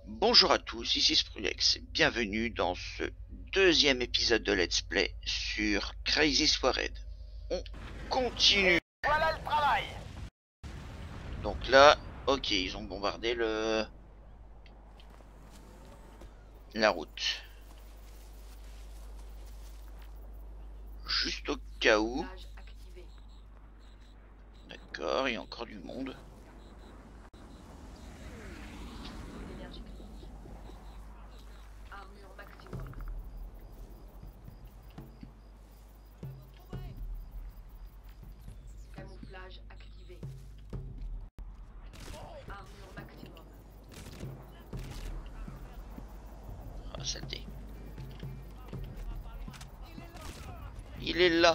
Bonjour à tous, ici Sprulex, bienvenue dans ce deuxième épisode de Let's Play sur Crisis Warhead. On continue. Et voilà le travail. Donc là, ok, ils ont bombardé la route. Juste au cas où. D'accord, il y a encore du monde. Camouflage activé. Armure maximum. Ah, saleté. Il est là.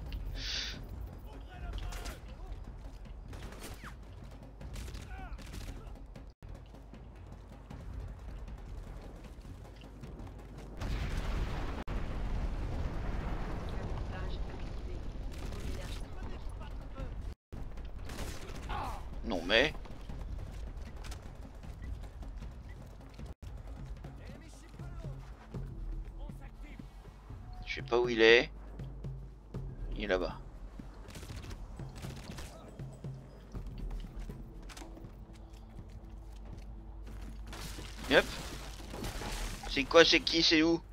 Camouflage activé. Énergie. Non mais... Je sais pas où il est. Il est là-bas. Yep. C'est quoi, c'est qui, c'est où?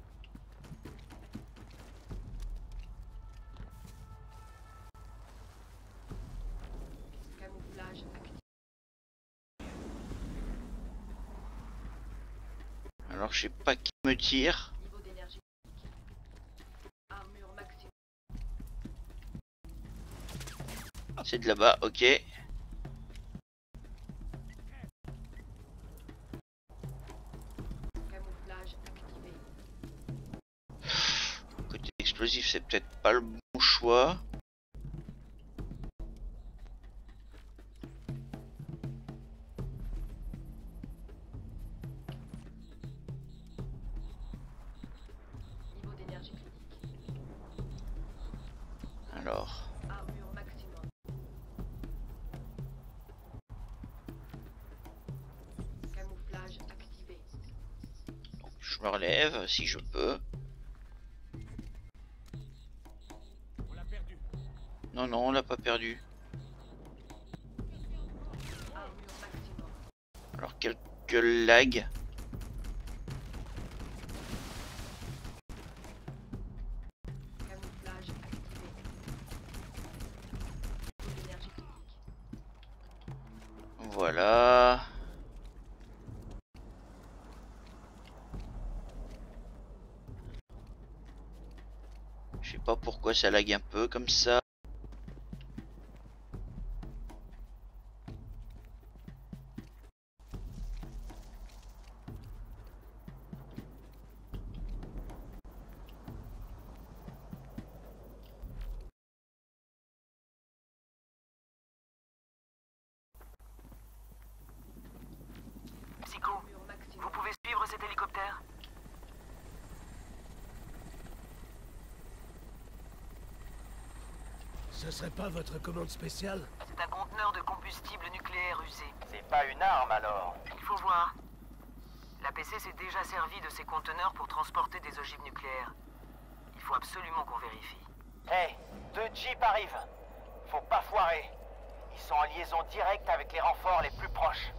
Camouflage activé. Alors je sais pas qui me tire. Niveau d'énergie. Armure maximum. C'est de là-bas, ok. Camouflage activé. Côté explosif, c'est peut-être pas le bon choix. Niveau d'énergie critique. Alors, Armure maximum. Camouflage activé. je me relève si je peux. Non, non, on l'a pas perdu. Armure maximum. Alors, quelques lags. Camouflage activé. Niveau d'énergie critique. Voilà. Je sais pas pourquoi ça lag un peu comme ça. Psycho, Armure vous maximum. pouvez suivre cet hélicoptère? Ce serait pas votre commande spéciale? C'est un conteneur de combustible nucléaire usé. C'est pas une arme alors? Il faut voir. L'APC s'est déjà servi de ces conteneurs pour transporter des ogives nucléaires. Il faut absolument qu'on vérifie. Hey, 2 jeeps arrivent. Faut pas foirer. Ils sont en liaison directe avec les renforts les plus proches.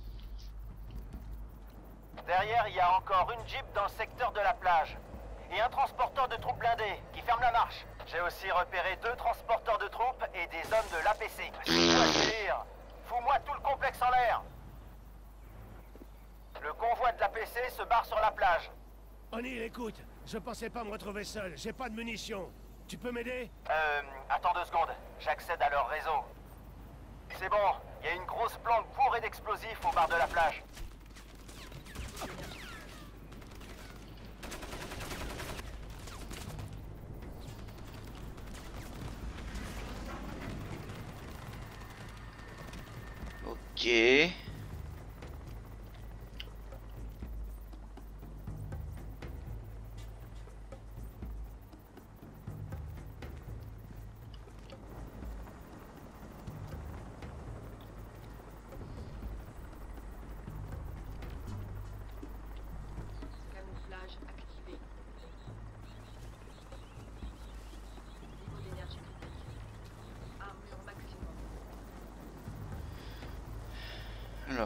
Derrière, il y a encore une jeep dans le secteur de la plage. Et un transporteur de troupes blindées qui ferme la marche. J'ai aussi repéré 2 transporteurs de troupes et des hommes de l'APC. Fous-moi tout le complexe en l'air. Le convoi de l'APC se barre sur la plage. O'Neill, écoute, je pensais pas me retrouver seul, j'ai pas de munitions. Tu peux m'aider? Attends 2 secondes. J'accède à leur réseau. C'est bon, il y a une grosse planque bourrée d'explosifs au bar de la plage. Ok.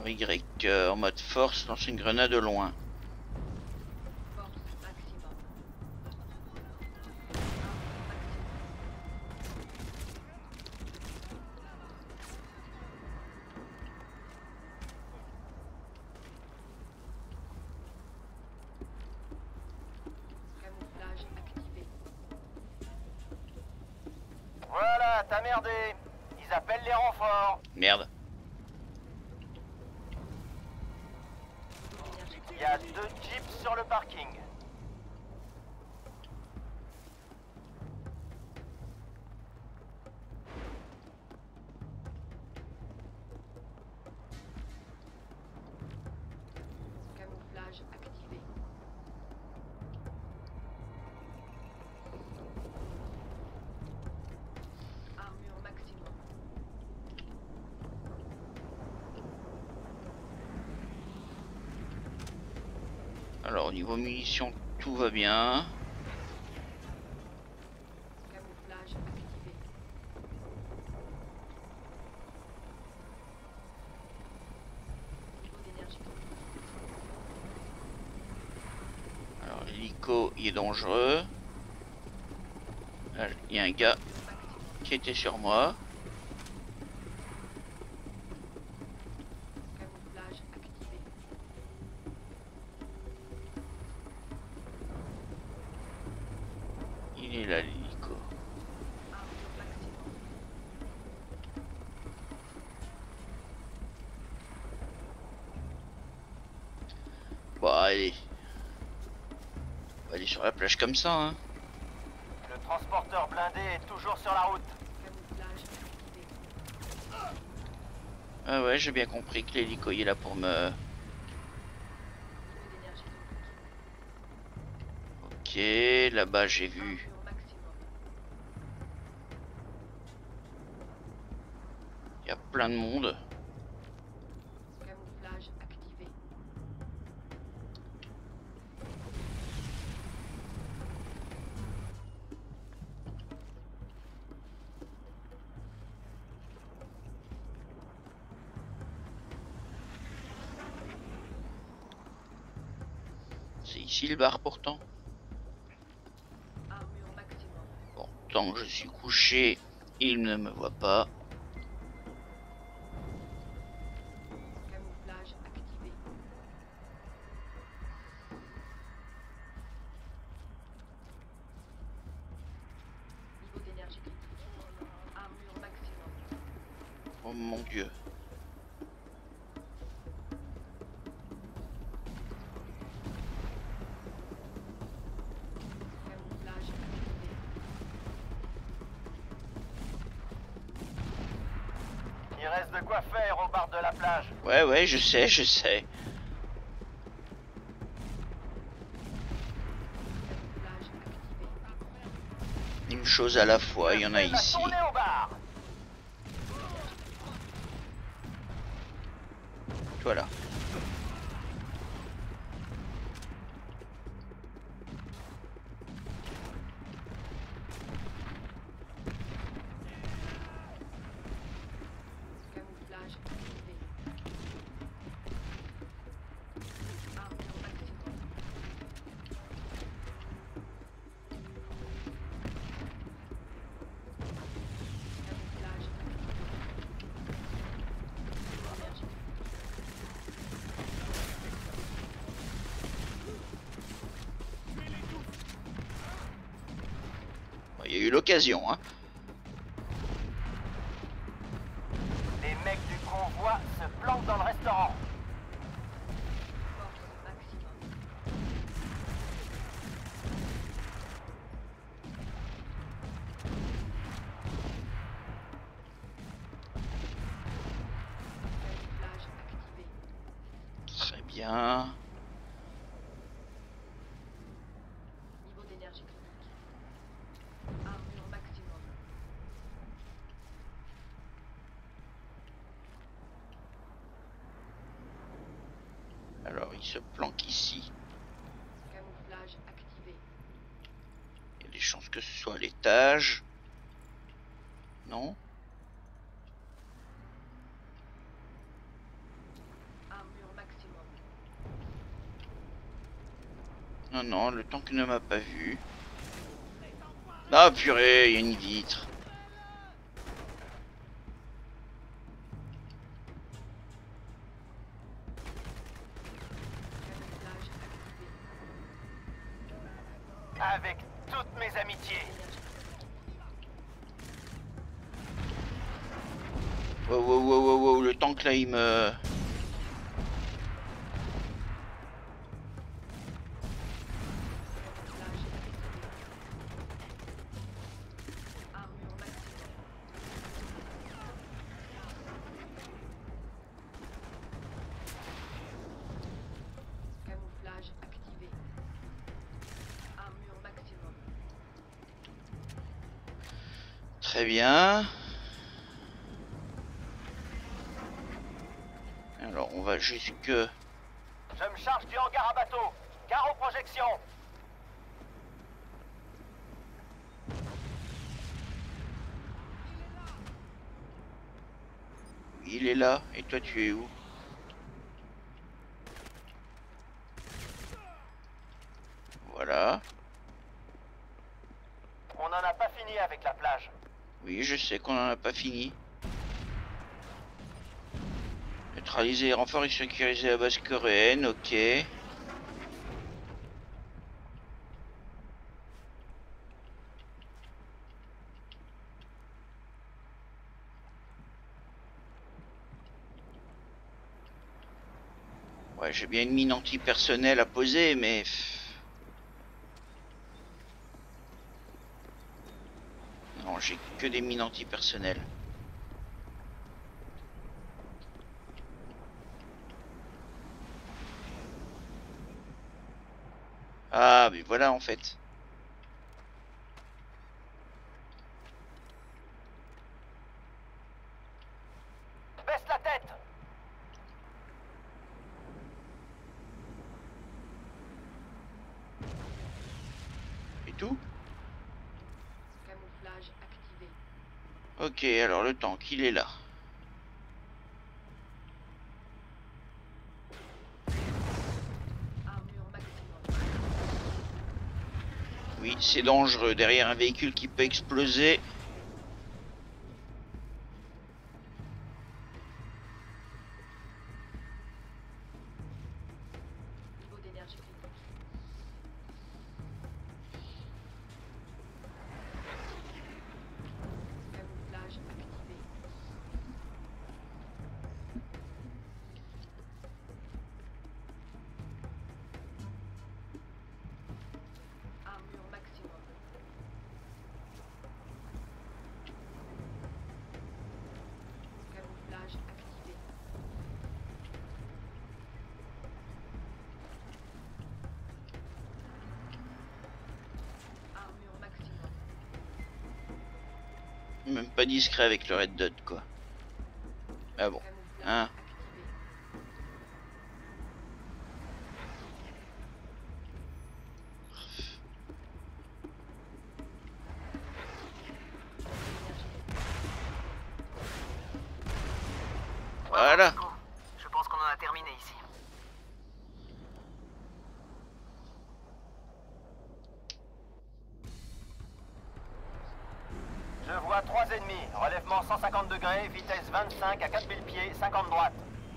Alors Y en mode force, lance une grenade au loin. Force maximum. Camouflage activé. Voilà, t'as merdé. Ils appellent les renforts. Merde. Il y a 2 jeeps sur le parking. Camouflage activé. Armure maximum. Alors au niveau munitions, tout va bien. Camouflage activé. Niveau d'énergie. Alors l'hélico, il est dangereux. Là, il y a un gars qui était sur moi. Camouflage activé. Il est là l'hélico. Armure maximum. Bon allez. On va aller sur la plage comme ça hein. Le transporteur blindé est toujours sur la route. Camouflage activé. Ah ouais, j'ai bien compris que l'hélico il est là pour me... Niveau d'énergie tonique. Ok, là-bas j'ai vu... Armure maximum. Il y a plein de monde. Camouflage activé. C'est ici le bar pourtant. Armure maximum. Bon, tant que je suis couché, il ne me voit pas. Camouflage activé. Niveau d'énergie critique. Armure maximum. Oh mon dieu. Camouflage activé. Il reste de quoi faire au bar de la plage. Ouais, ouais, je sais, je sais. Camouflage activé. Une chose à la fois, il y en a Elle va ici. tourner au bar. Voilà. Camouflage activé. Armure maximum. Camouflage activé. Énergie. Bon, il y a eu l'occasion, hein. Les mecs du convoi se planquent dans le restaurant. Force maximum. Camouflage activé. Très bien. Niveau d'énergie critique. Armure maximum. Alors, il se planque ici. Camouflage activé. Il y a des chances que ce soit à l'étage. Non? Non, non, le tank ne m'a pas vu. Ah purée, il y a une vitre. Camouflage activé. Avec toutes mes amitiés. Wow, wow, wow, wow, wow, le tank là il me... Camouflage activé. Armure maximum. Camouflage activé. Armure maximum. Très bien. Alors on va jusque... Je me charge du hangar à bateau. Gare aux projections. Il est là, et toi tu es où? Voilà. On n'en a pas fini avec la plage. Oui, je sais qu'on n'en a pas fini. Neutraliser les renforts et sécuriser la base coréenne, ok. Ouais, j'ai bien une mine antipersonnelle à poser, mais... Non, j'ai que des mines antipersonnelles. Ah, mais voilà en fait. Baisse la tête. Et tout? Camouflage activé. Ok, alors le tank, il est là. Armure maximum. Oui, c'est dangereux, derrière un véhicule qui peut exploser. Niveau d'énergie critique. Camouflage activé. Armure maximum. Camouflage activé. Armure maximum. Même pas discret avec le red dot, quoi. Ah bon. Camouflage Hein. activé. Voilà. Je pense qu'on en a terminé ici. Je vois 3 ennemis. Relèvement 150 degrés, vitesse 25 à 4000 pieds, 50 droite.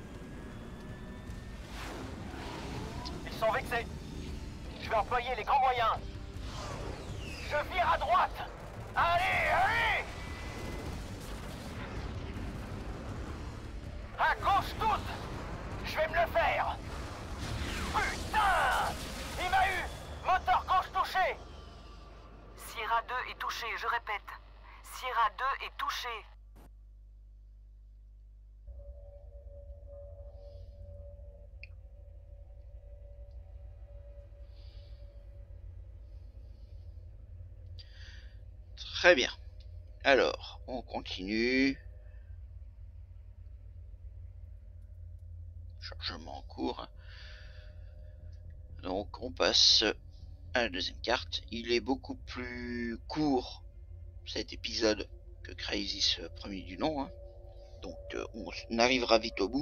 Ils sont vexés. Je vais employer les grands moyens. Je vire à droite. Allez, allez! À gauche toutes! Je vais me le faire! Putain! Il m'a eu! Moteur gauche touché! Sierra 2 est touché, je répète. Sierra 2 est touché. Très bien. Alors, on continue. Chargement en cours. Donc, on passe à la deuxième carte. Il est beaucoup plus court, cet épisode, que Crysis premier du nom. Hein. Donc, on arrivera vite au bout.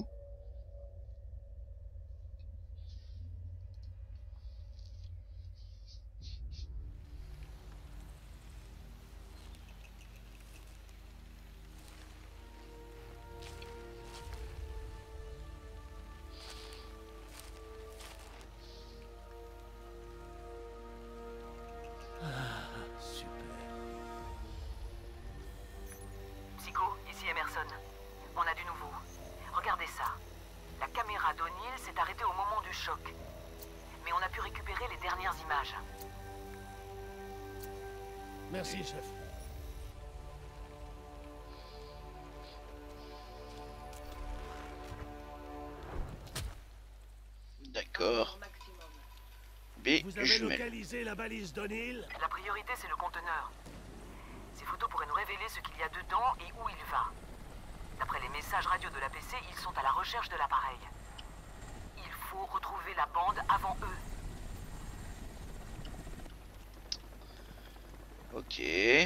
choc. Mais on a pu récupérer les dernières images. Merci, chef. D'accord. Maximum. B, Vous avez jumelle. localisé la balise d'O'Neill? La priorité, c'est le conteneur. Ces photos pourraient nous révéler ce qu'il y a dedans et où il va. D'après les messages radio de l'APC, ils sont à la recherche de l'appareil. Il faut retrouver la bande avant eux. Ok.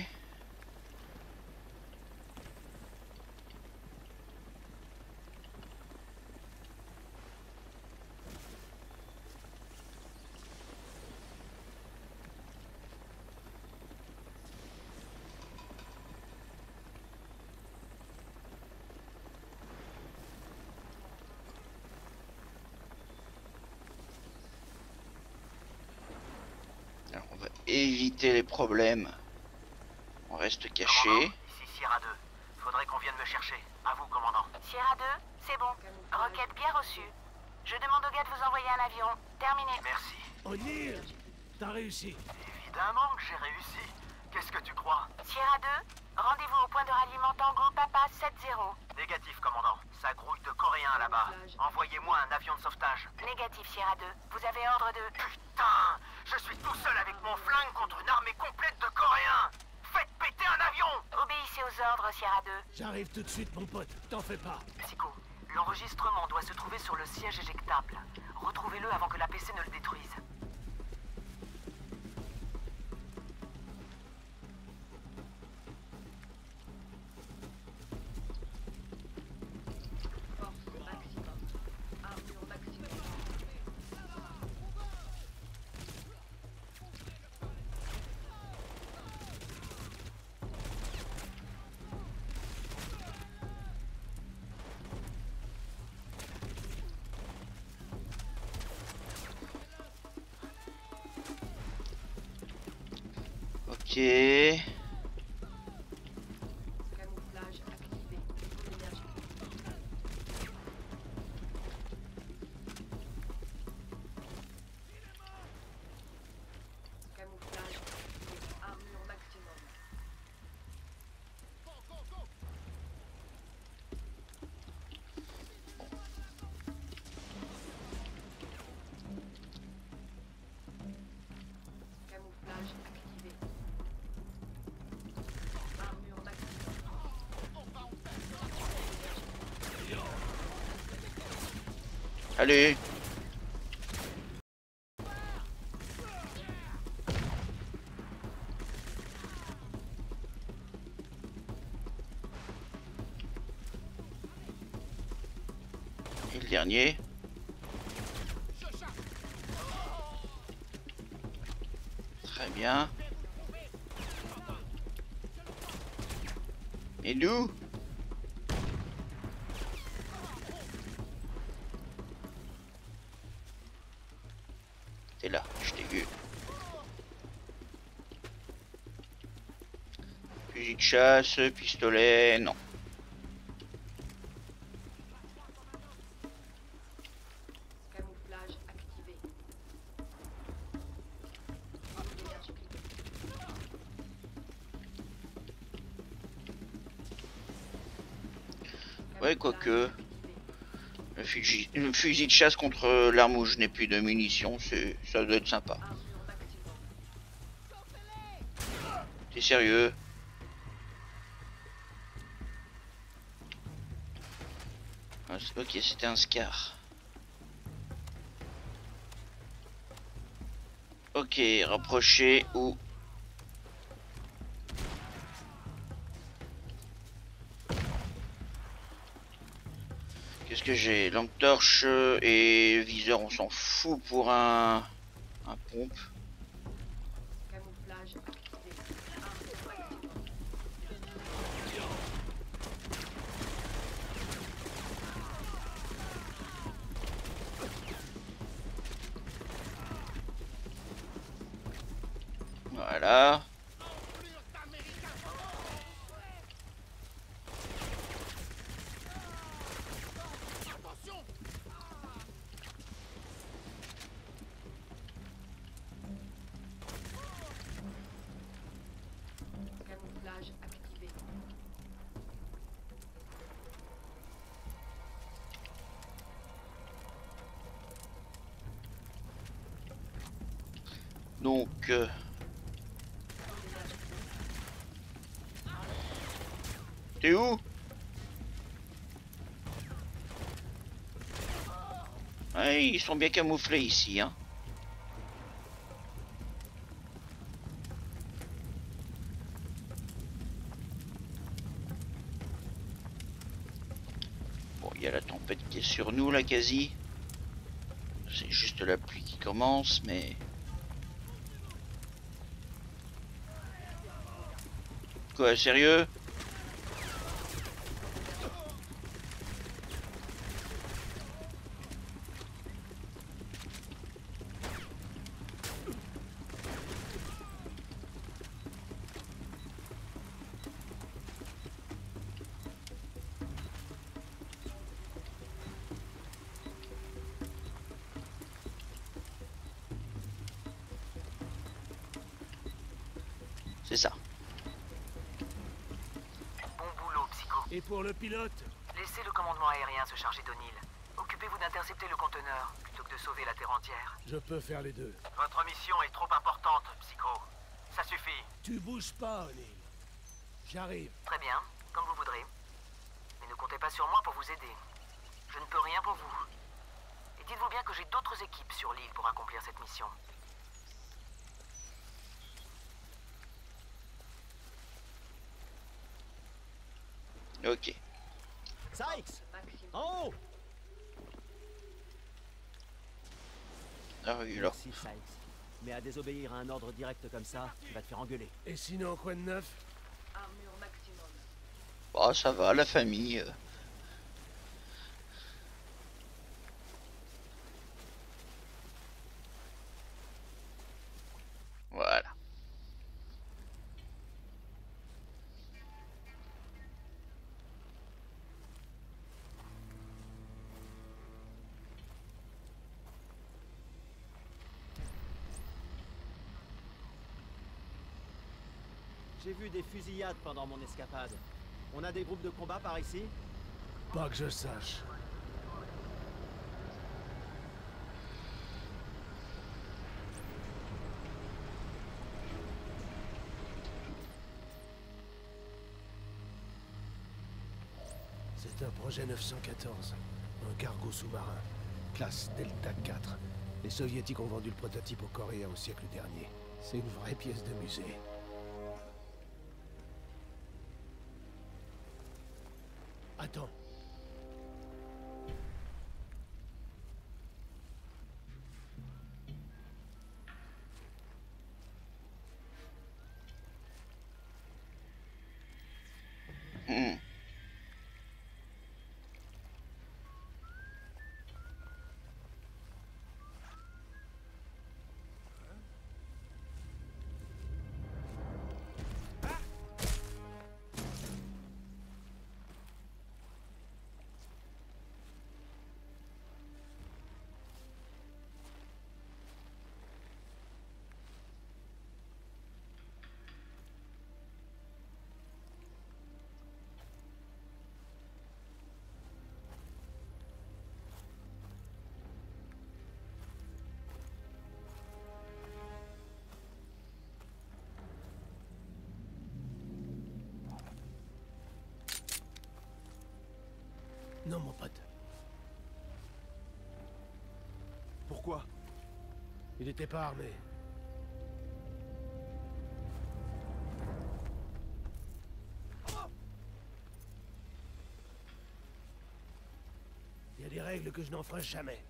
Alors, on va éviter les problèmes. On reste caché. Commandant, ici Sierra 2. Faudrait qu'on vienne me chercher. À vous, commandant. Sierra 2, c'est bon. Requête bien reçue. Je demande au gars de vous envoyer un avion. Terminé. Merci. O'Neill, t'as réussi. Évidemment que j'ai réussi. Qu'est-ce que tu crois? Sierra 2, rendez-vous au point de ralliement Tango Papa 70. Négatif, commandant. Ça grouille de Coréens là-bas. Envoyez-moi un avion de sauvetage. Négatif, Sierra 2. Vous avez ordre de... Putain! Je suis tout seul avec mon flingue contre une armée complète de Coréens! Faites péter un avion! Obéissez aux ordres, Sierra 2. J'arrive tout de suite, mon pote. T'en fais pas. Psycho, l'enregistrement doit se trouver sur le siège éjectable. Retrouvez-le avant que l'APC ne le détruise. Force maximum. Armure maximum. Ok. Camouflage activé. Énergie. Camouflage activé. Armure maximum. Camouflage activé. Armure maximum. Allez. Et le dernier. Très bien. Et nous? T'es là, je t'ai vu. Fusil de chasse, pistolet, non. Camouflage activé. Énergie. Ouais, quoique. Activé. Le fusil de chasse contre l'arme où je n'ai plus de munitions, ça doit être sympa. Armure maximum. T'es sérieux? Ah, ok, c'était un Scar. Ok, rapprocher ou... Qu'est-ce que j'ai? Lampe torche et viseur, on s'en fout pour un pompe. Camouflage activé. Armure maximum. Voilà. Donc... T'es où? Ouais, ils sont bien camouflés ici, hein. Bon, il y a la tempête qui est sur nous, là, quasi. C'est juste la pluie qui commence, mais... Quoi, sérieux? C'est ça. Bon boulot, Psycho. Et pour le pilote? Laissez le commandement aérien se charger d'O'Neill. Occupez-vous d'intercepter le conteneur, plutôt que de sauver la Terre entière. Je peux faire les deux. Votre mission est trop importante, Psycho. Ça suffit. Tu bouges pas, O'Neill. J'arrive. Très bien, comme vous voudrez. Mais ne comptez pas sur moi pour vous aider. Je ne peux rien pour vous. Et dites-vous bien que j'ai d'autres équipes sur l'île pour accomplir cette mission. Ok. Sykes! Maximum. En haut! Ah oui, alors. Merci, Sykes. Mais à désobéir à un ordre direct comme ça, tu vas te faire engueuler. Et sinon, quoi de neuf? Armure maximum. Bah, ça va, la famille. Voilà. J'ai vu des fusillades pendant mon escapade. On a des groupes de combat par ici? Pas que je sache. C'est un projet 914. Un cargo sous-marin. Classe Delta 4. Les soviétiques ont vendu le prototype aux Coréens au siècle dernier. C'est une vraie pièce de musée. Attends. Hmm. Non, mon pote. Pourquoi? Il était pas armé. Il y a des règles que je n'enfreins jamais.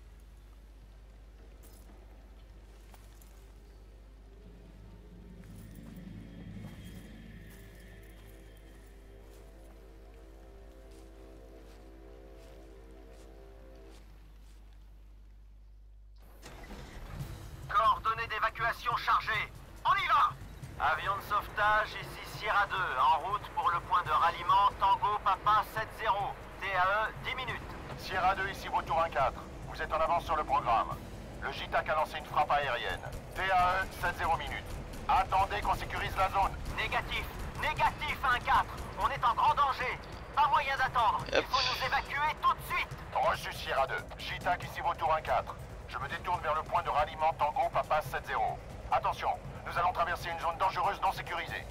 Coordonnées d'évacuation chargées. On y va! Avion de sauvetage, ici Sierra 2, en route pour le point de ralliement Tango Papa 70. TAE, 10 minutes. Sierra 2, ici Vautour 1-4. Vous êtes en avance sur le programme. Le JTAC a lancé une frappe aérienne. TAE, 70 minutes. Attendez qu'on sécurise la zone. Négatif. Négatif 1-4. On est en grand danger. Pas moyen d'attendre. Il faut nous évacuer tout de suite. Reçu Sierra 2. JTAC, ici Vautour 1-4. Je me détourne vers le point de ralliement Tango Papa 70. Attention, nous allons traverser une zone dangereuse non sécurisée.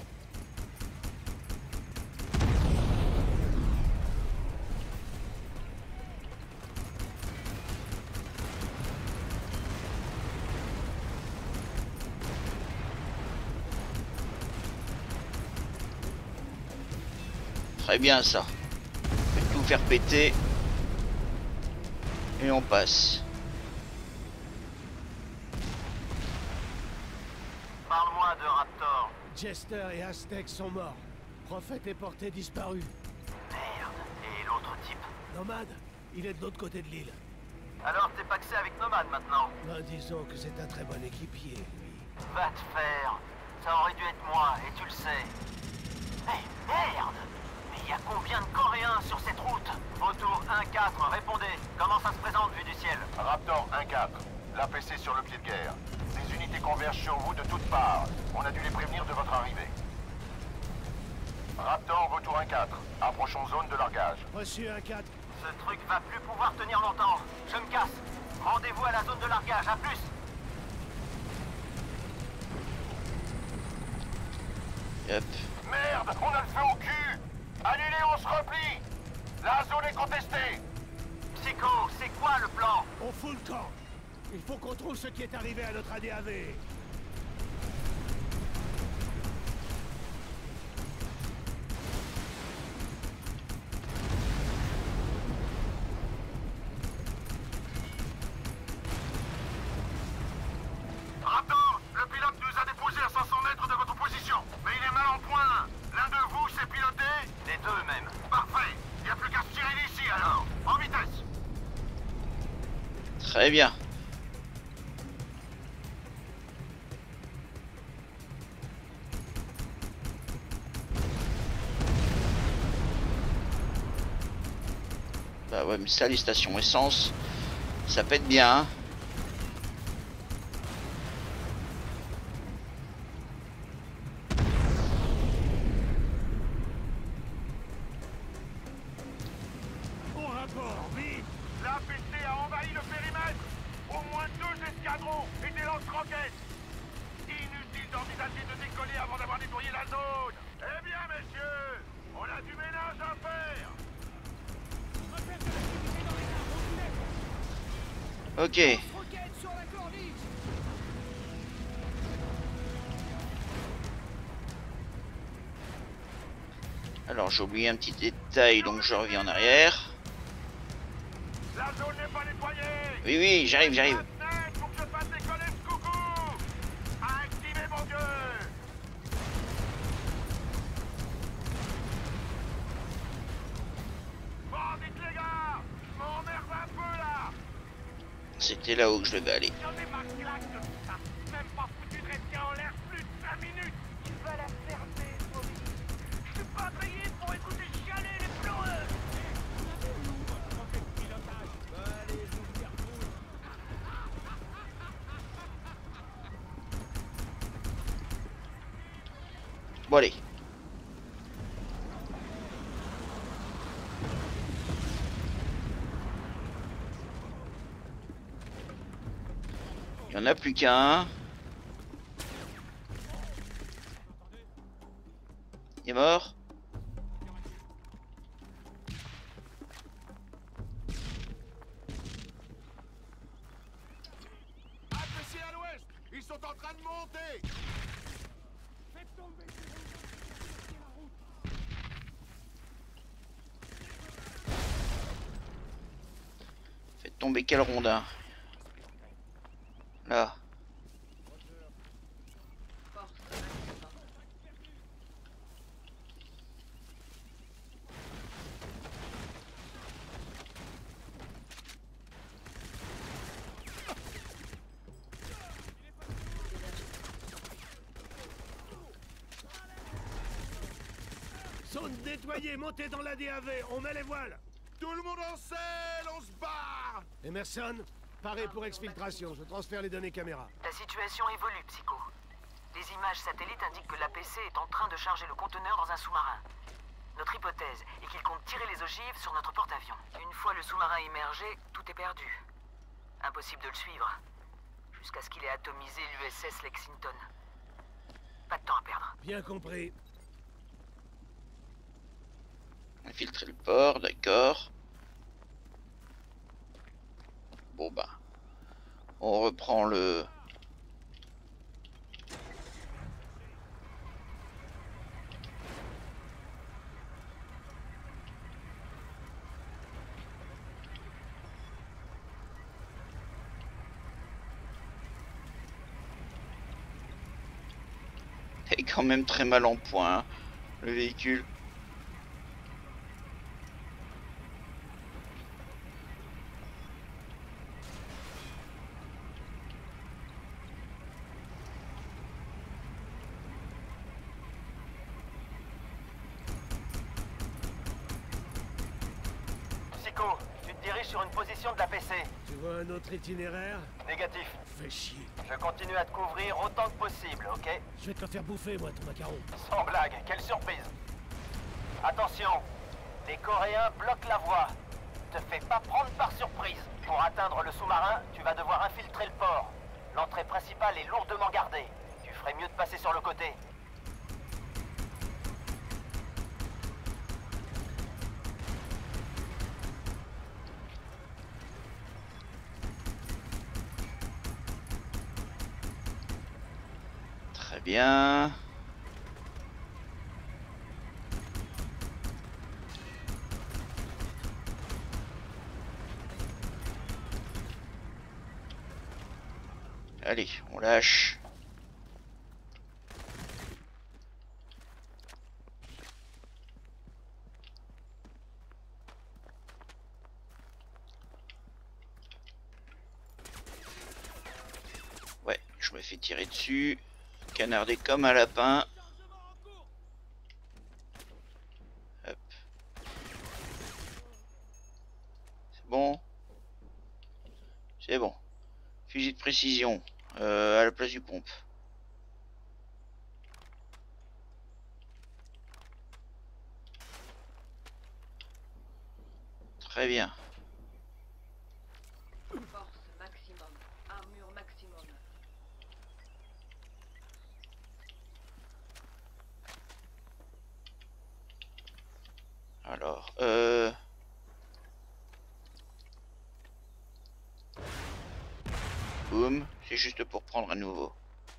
Très bien ça. On peut tout faire péter. Et on passe. Parle-moi de Raptor. Jester et Aztec sont morts. Prophète et Porté disparu. Merde. Et l'autre type? Nomade, il est de l'autre côté de l'île. Alors t'es paxé avec Nomade maintenant? Ben, disons que c'est un très bon équipier, lui. Va te faire. Ça aurait dû être moi, et tu le sais. Mais merde! Mais il y a combien de Coréens sur cette route? Vautour 1-4, répondez. Comment ça se présente vu du ciel? Raptor 1-4, l'APC sur le pied de guerre. Des unités convergent sur vous de toutes parts. On a dû les prévenir de votre arrivée. Raptor, Vautour 1-4, approchons zone de largage. Reçu 1-4. Ce truc va plus pouvoir tenir longtemps. Je me casse. Rendez-vous à la zone de largage, à plus. Yep. Merde, on a le feu au cul. Annulez, on se replie. La zone est contestée. Psycho, c'est quoi le plan? On fout le camp. Il faut qu'on trouve ce qui est arrivé à notre ADAV. Raptor, le pilote nous a déposé à 500 mètres de votre position. Mais il est mal en point. L'un de vous sait piloter? Les deux même. Parfait. Il n'y a plus qu'à se tirer d'ici alors. En vitesse. Très bien. Bah ouais, mais ça, les stations essence, ça pète bien, hein. Au rapport, vite. L'APC a envahi le périmètre. Au moins 2 escadrons et des lance-roquettes. Inutile d'envisager de décoller avant d'avoir nettoyé la zone. Eh bien, messieurs, on a du ménage à faire. Ok. Alors j'ai oublié un petit détail, donc je reviens en arrière. La zone n'est pas nettoyée. Oui, oui, j'arrive, j'arrive. Pour que je fasse décoller ce coucou. Activez mon dieu. Bon, dites les gars, je m'emmerde un peu là. C'était là où je devais aller. J'en ai ma claque de tout ça. Même pas foutu de rester en l'air plus de 5 minutes. Il va la fermer, Bobby. Je suis pas payé pour écouter chialer les pleureux. Bon allez. Il n'y en a plus qu'un. Il est mort. APC à l'ouest, ils sont en train de monter. Faites tomber. Faites tomber quel rondin? Là. Zone nettoyée, montez dans la DAV, on met les voiles. Tout le monde en selle, on se barre. Emerson, paré pour exfiltration, je transfère les données caméra. La situation évolue, Psycho. Les images satellites indiquent que l'APC est en train de charger le conteneur dans un sous-marin. Notre hypothèse est qu'il compte tirer les ogives sur notre porte-avions. Une fois le sous-marin immergé, tout est perdu. Impossible de le suivre. jusqu'à ce qu'il ait atomisé l'USS Lexington. Pas de temps à perdre. Bien compris. Infiltrer le port, d'accord. Bon bah, on reprend le... est quand même très mal en point, hein, le véhicule. Psycho, tu te diriges sur une position de la PC. Tu vois un autre itinéraire? Négatif. Fais chier. Je continue à te couvrir autant que possible, ok? Je vais te le faire bouffer, moi, ton macaron. Sans blague, quelle surprise. Attention, les Coréens bloquent la voie. Te fais pas prendre par surprise. Pour atteindre le sous-marin, tu vas devoir infiltrer le port. L'entrée principale est lourdement gardée. Tu ferais mieux de passer sur le côté. Très bien. Allez, on lâche. Ouais, je me fais tirer dessus. Canardé comme un lapin. Hop. C'est bon. C'est bon. Fusil de précision. À la place du pompe. Très bien. Force maximum. Armure maximum. Alors, boum, c'est juste pour prendre à nouveau.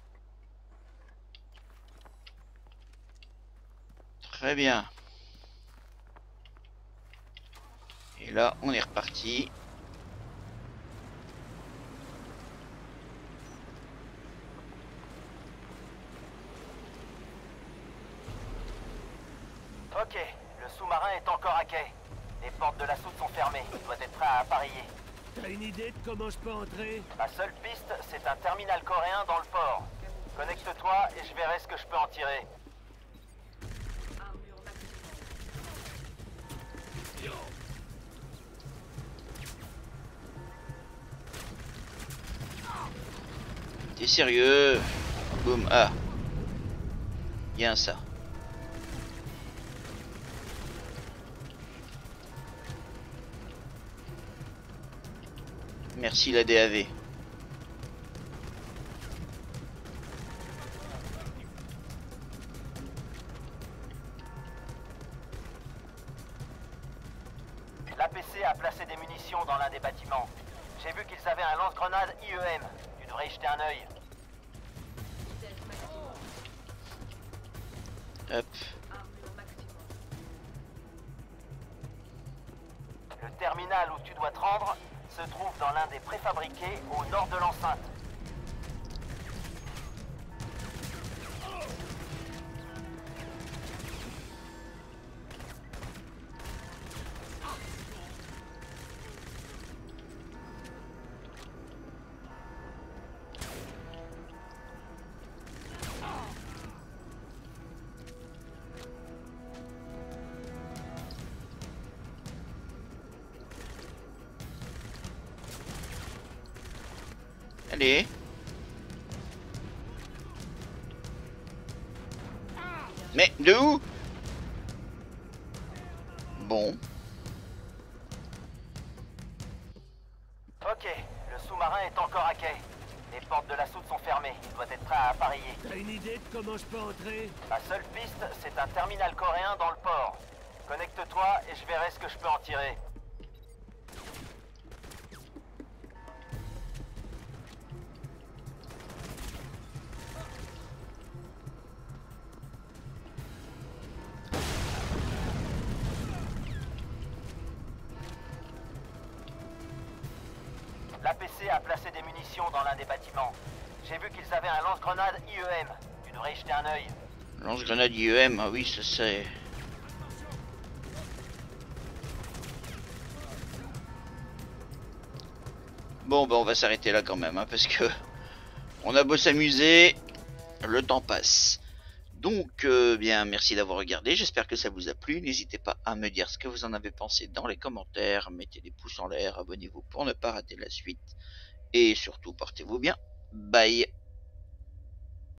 Très bien. Et là, on est reparti. Ok, le sous-marin est encore à quai. Les portes de la soute sont fermées. Il doit être prêt à appareiller. T'as une idée de comment je peux entrer? La seule piste, c'est un terminal coréen dans le port. Connecte-toi et je verrai ce que je peux en tirer. Armure maximum. T'es sérieux? Boum, ah. Bien ça. Merci la DAV. L'APC a placé des munitions dans l'un des bâtiments. J'ai vu qu'ils avaient un lance-grenade IEM. Tu devrais y jeter un œil. Vitesse maximum. Hop. Armure maximum. Le terminal où tu dois te rendre se trouve dans l'un des préfabriqués au nord de l'enceinte. Allez. Mais de où? Bon. Ok, le sous-marin est encore à quai. Les portes de la soute sont fermées. Il doit être prêt à appareiller. T'as une idée de comment je peux entrer? La seule piste, c'est un terminal coréen dans le port. Connecte-toi et je verrai ce que je peux en tirer. L'APC a placé des munitions dans l'un des bâtiments. J'ai vu qu'ils avaient un lance-grenade IEM. Tu devrais y jeter un œil. Lance-grenade IEM, ah oui, ça c'est... Bon, bah on va s'arrêter là quand même, hein, parce que on a beau s'amuser, le temps passe. Donc, bien, merci d'avoir regardé, j'espère que ça vous a plu. N'hésitez pas à me dire ce que vous en avez pensé dans les commentaires. Mettez des pouces en l'air, abonnez-vous pour ne pas rater la suite. Et surtout, portez-vous bien. Bye.